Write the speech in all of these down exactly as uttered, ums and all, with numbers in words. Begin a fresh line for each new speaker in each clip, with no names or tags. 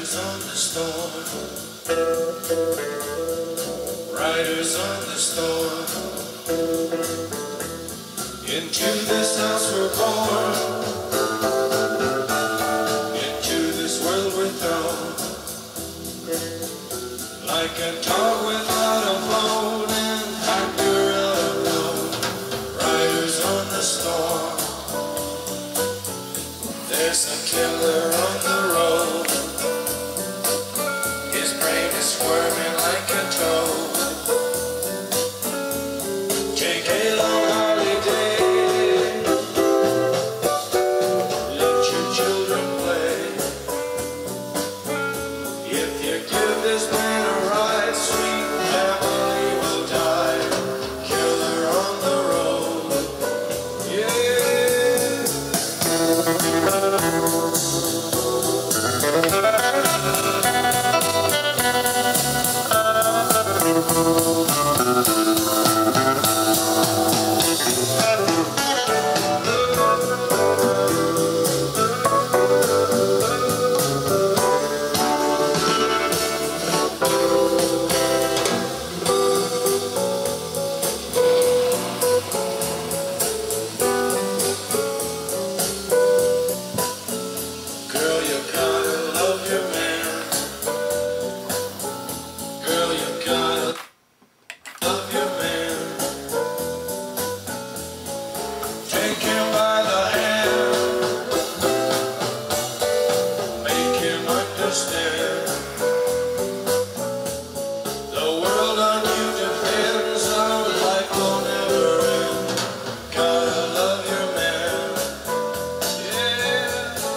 Riders on the storm, riders on the storm. Into this house we're born, into this world we're thrown, like a dog without a bone and actor out alone. Riders on the storm, there's a killer on the road. His brain is squirming like a toad. Take a long holiday, let your children play. If you give this man a ride, sweet family will die. Killer on the road, yeah. Girl, you gotta love your man. Girl, you gotta love your man. Take him by the hand, make him understand. The world on you depends, our life will never end. Gotta love your man, yeah.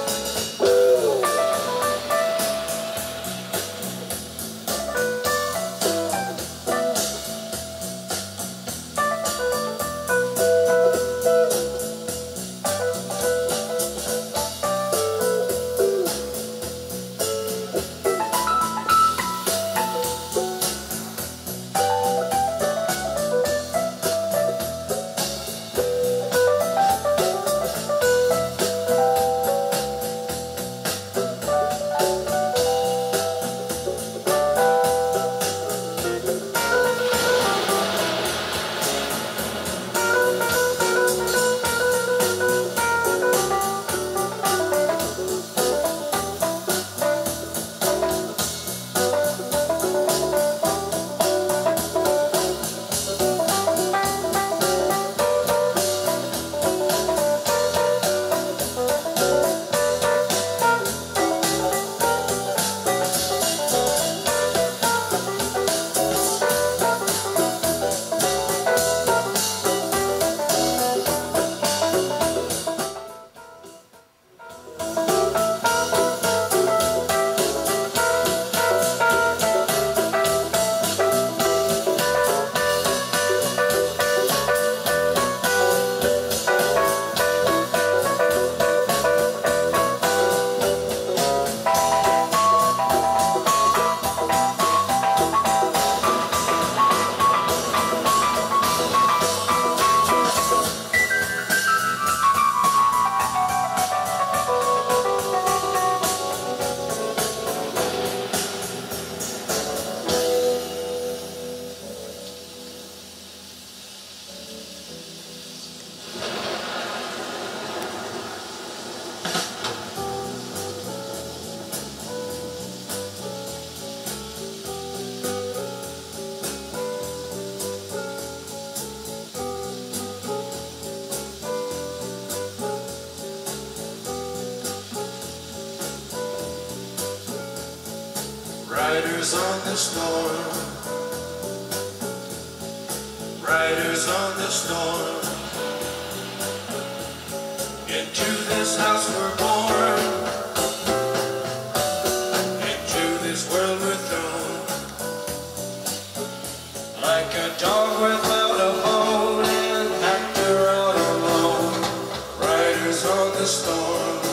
Riders on the storm, riders on the storm. Into this house we're born, into this world we're thrown, like a dog without a bone and actor out alone. Riders on the storm.